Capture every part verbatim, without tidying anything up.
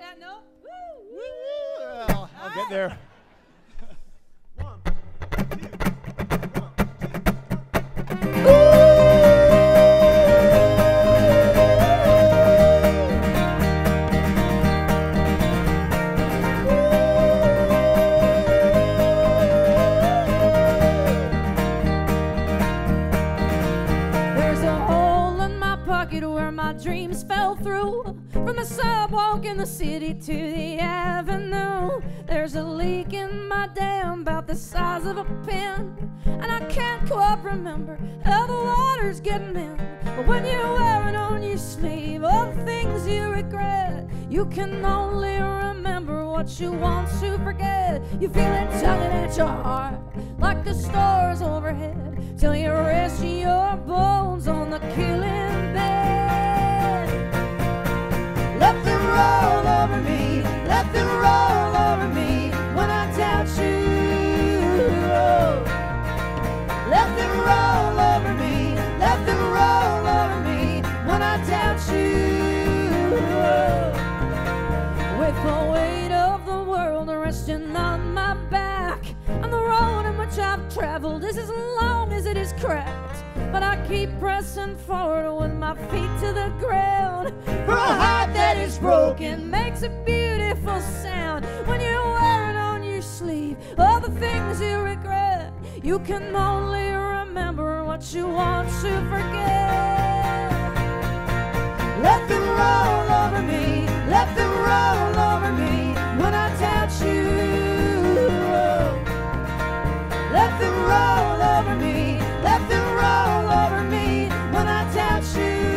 that note. Woo! Woo! Well, I'll get there. One, two, one, two. Where my dreams fell through, from the sidewalk in the city to the avenue. There's a leak in my dam about the size of a pin, and I can't quite remember how the water's getting in. But when you're wearing on your sleeve all the things you regret, you can only remember what you want to forget. You feel it tugging at your heart like the stars overhead, till you rest your bones on the killing bed. Let them roll over me, let them roll over me when I doubt you. Let them roll over me, let them roll over me when I doubt you. With the weight of the world resting on my back, and the road in which I've traveled is as long as it is cracked, but I keep pressing forward with my feet to the ground. For a heart that is broken makes a beautiful sound. When you're wearing on your sleeve all the things you regret, you can only remember what you want to forget. Let them roll over me, let them roll over me when I doubt you. Let them roll over me, let them roll over me when I doubt you.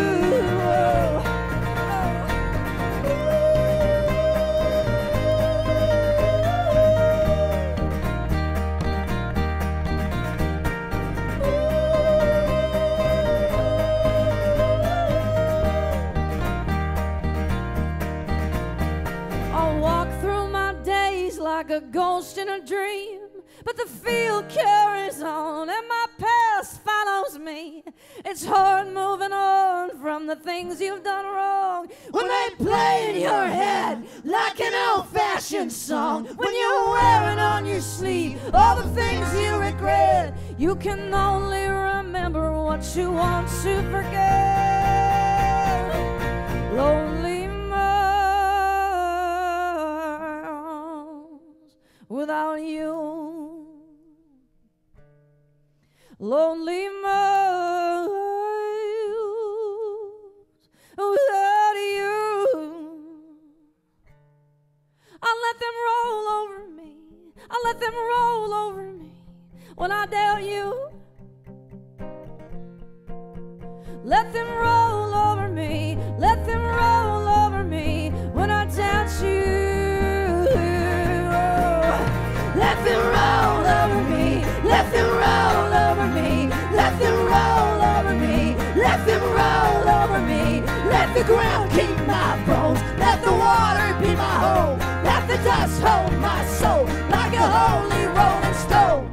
I'll walk through my days like a ghost in a dream, but the field carries on and my past follows me. It's hard moving on from the things you've done wrong when they play in your head like an old-fashioned song. When you're wearing on your sleeve all the things you regret, you can only remember what you want to forget. Lonely miles without you, lonely miles without you. I'll let them roll over me, I'll let them roll over me when I doubt you. Let them roll over me, let them roll over me when I doubt you. Let them roll over me, let them roll over me, let them roll over me, let them roll over me. Let the ground keep my bones, let the water be my home, let the dust hold my soul like a holy rolling stone.